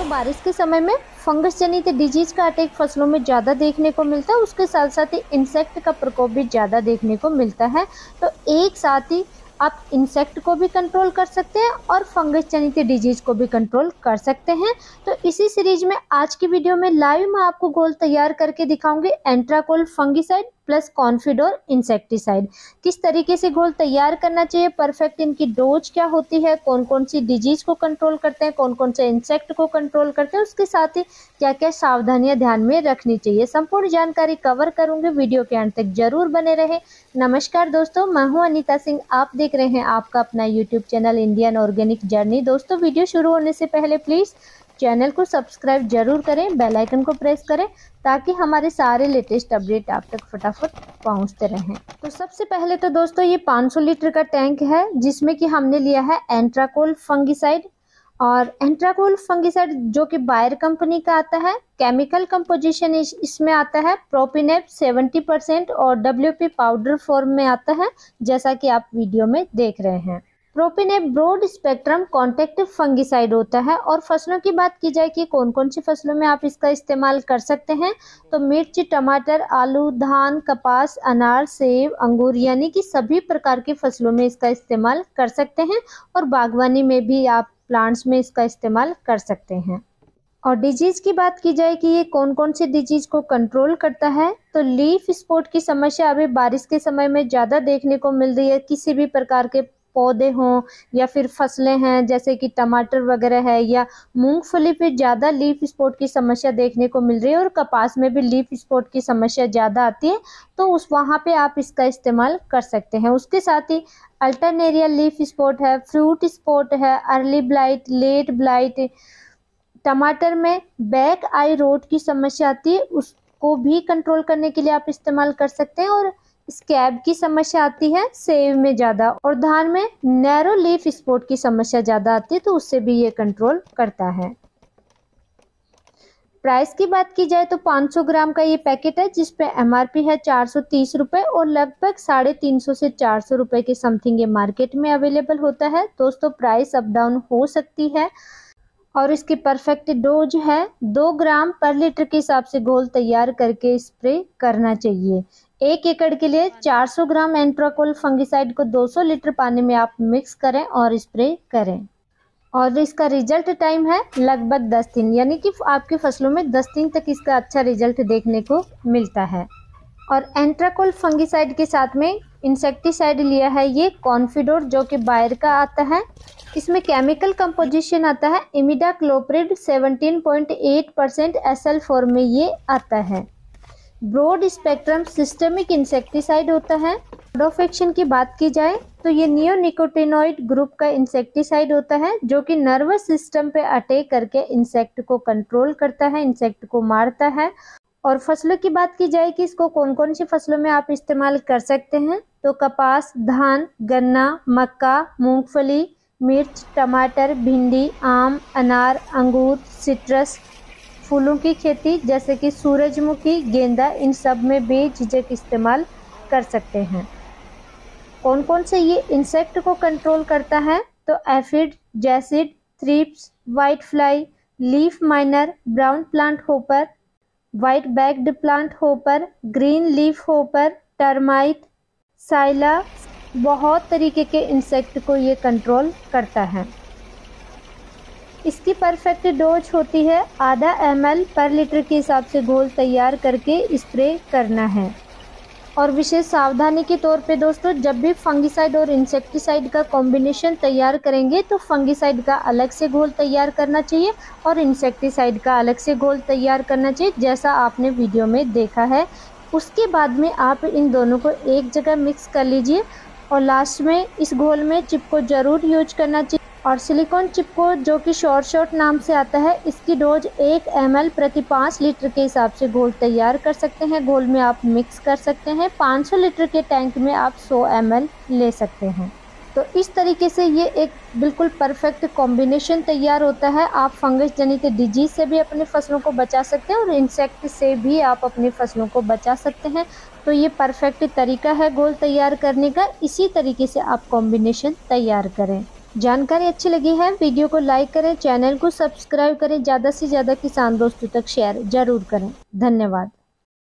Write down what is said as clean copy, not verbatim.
दोस्तों बारिश के समय में फंगस जनित डिजीज का अटैक फसलों में ज़्यादा देखने को मिलता है। उसके साथ साथ ही इंसेक्ट का प्रकोप भी ज़्यादा देखने को मिलता है। तो एक साथ ही आप इंसेक्ट को भी कंट्रोल कर सकते हैं और फंगस जनित डिजीज को भी कंट्रोल कर सकते हैं। तो इसी सीरीज में आज की वीडियो में लाइव मैं आपको घोल तैयार करके दिखाऊंगी Antracol fungicide plus Confidor insecticide. किस तरीके से घोल तैयार करना चाहिए, परफेक्ट इनकी डोज क्या होती है, कौन कौन सी डिजीज को कंट्रोल करते हैं, कौन कौन से इंसेक्ट को कंट्रोल करते हैं, उसके साथ ही क्या क्या सावधानियां ध्यान में रखनी चाहिए, संपूर्ण जानकारी कवर करूंगी। वीडियो के अंत तक जरूर बने रहे। नमस्कार दोस्तों, मैं हूं अनीता सिंह। आप देख रहे हैं आपका अपना YouTube channel Indian organic journey. दोस्तों वीडियो शुरू होने से पहले प्लीज़ चैनल को सब्सक्राइब जरूर करें, बेल आइकन को प्रेस करें ताकि हमारे सारे लेटेस्ट अपडेट आप तक फटाफट पहुंचते रहें। तो सबसे पहले तो दोस्तों ये 500 लीटर का टैंक है जिसमें कि हमने लिया है एंट्राकोल फंगिसाइड। और एंट्राकोल फंगिसाइड जो कि बायर कंपनी का आता है। केमिकल कंपोजिशन इसमें आता है प्रोपिनेप 70% और WP पाउडर फॉर्म में आता है, जैसा कि आप वीडियो में देख रहे हैं। Propineb broad spectrum contactive fungicide होता है। और फसलों की बात की जाए कि कौन कौन सी फसलों में आप इसका इस्तेमाल कर सकते हैं, तो मिर्च, टमाटर, आलू, धान, कपास, अनार, सेब, अंगूर यानी कि सभी प्रकार की फसलों में इसका इस्तेमाल कर सकते हैं। और बागवानी में भी आप प्लांट्स में इसका इस्तेमाल कर सकते हैं। और डिजीज की बात की जाए कि ये कौन कौन सी डिजीज को कंट्रोल करता है, तो लीफ स्पॉट की समस्या अभी बारिश के समय में ज़्यादा देखने को मिल रही है। किसी भी प्रकार के पौधे हों या फिर फसलें हैं जैसे कि टमाटर वगैरह है या मूंगफली पे ज़्यादा लीफ स्पॉट की समस्या देखने को मिल रही है। और कपास में भी लीफ स्पॉट की समस्या ज़्यादा आती है, तो उस वहाँ पे आप इसका इस्तेमाल कर सकते हैं। उसके साथ ही अल्टरनेरिया लीफ स्पॉट है, फ्रूट स्पॉट है, अर्ली ब्लाइट, लेट ब्लाइट, टमाटर में बैक आई रोट की समस्या आती है, उसको भी कंट्रोल करने के लिए आप इस्तेमाल कर सकते हैं। और स्कैब की समस्या आती है सेब में ज़्यादा, और धान में नैरो लीफ स्पॉट की समस्या ज़्यादा आती है, तो उससे भी ये कंट्रोल करता है। प्राइस की बात की जाए तो 500 ग्राम का ये पैकेट है जिसपे MRP है 430 रुपये और लगभग 350 से 400 रुपये के समथिंग ये मार्केट में अवेलेबल होता है। दोस्तों प्राइस अप डाउन हो सकती है। और इसकी परफेक्ट डोज है 2 ग्राम पर लीटर के हिसाब से घोल तैयार करके स्प्रे करना चाहिए। 1 एकड़ के लिए 400 ग्राम एंट्राकोल फंगिसाइड को 200 लीटर पानी में आप मिक्स करें और स्प्रे करें। और इसका रिजल्ट टाइम है लगभग 10 दिन, यानी कि आपकी फसलों में 10 दिन तक इसका अच्छा रिजल्ट देखने को मिलता है। और एंट्राकोल फंगिसाइड के साथ में इंसेक्टिसाइड लिया है ये कॉन्फिडोर जो कि बायर का आता है। इसमें केमिकल कंपोजिशन आता है इमिडाक्लोप्रिड 17.8% SL फॉर्म में ये आता है। ब्रॉड स्पेक्ट्रम सिस्टेमिक इंसेक्टिसाइड होता है। मोड ऑफ एक्शन की बात की जाए तो ये नियोनिकोटिनॉइड ग्रुप का इंसेक्टिसाइड होता है जो कि नर्वस सिस्टम पे अटैक करके इंसेक्ट को कंट्रोल करता है, इंसेक्ट को मारता है। और फसलों की बात की जाए कि इसको कौन कौन सी फसलों में आप इस्तेमाल कर सकते हैं, तो कपास, धान, गन्ना, मक्का, मूंगफली, मिर्च, टमाटर, भिंडी, आम, अनार, अंगूर, सिट्रस, फूलों की खेती जैसे कि सूरजमुखी, गेंदा, इन सब में बेझिझक इस्तेमाल कर सकते हैं। कौन कौन से ये इंसेक्ट को कंट्रोल करता है, तो aphid, jassid, thrips, white fly, leaf miner, brown plant hopper, white backed plant hopper, green leaf hopper, termite, psylla, बहुत तरीके के इंसेक्ट को ये कंट्रोल करता है। इसकी परफेक्ट डोज होती है आधा ml पर लीटर के हिसाब से घोल तैयार करके स्प्रे करना है। और विशेष सावधानी के तौर पे दोस्तों, जब भी फंगिसाइड और इंसेक्टिसाइड का कॉम्बिनेशन तैयार करेंगे तो फंगिसाइड का अलग से घोल तैयार करना चाहिए और इंसेक्टिसाइड का अलग से घोल तैयार करना चाहिए, जैसा आपने वीडियो में देखा है। उसके बाद में आप इन दोनों को एक जगह मिक्स कर लीजिए और लास्ट में इस घोल में चिप को ज़रूर यूज करना चाहिए। और सिलिकॉन चिप को जो कि शॉर्ट नाम से आता है, इसकी डोज 1 ml प्रति 5 लीटर के हिसाब से घोल तैयार कर सकते हैं। घोल में आप मिक्स कर सकते हैं। 500 लीटर के टैंक में आप 100 ml ले सकते हैं। तो इस तरीके से ये एक बिल्कुल परफेक्ट कॉम्बिनेशन तैयार होता है। आप फंगस जनित डिजीज से भी अपने फसलों को बचा सकते हैं और इंसेक्ट से भी आप अपनी फसलों को बचा सकते हैं। तो ये परफेक्ट तरीका है घोल तैयार करने का। इसी तरीके से आप कॉम्बिनेशन तैयार करें। जानकारी अच्छी लगी है, वीडियो को लाइक करें, चैनल को सब्सक्राइब करें, ज़्यादा से ज़्यादा किसान दोस्तों तक शेयर ज़रूर करें। धन्यवाद।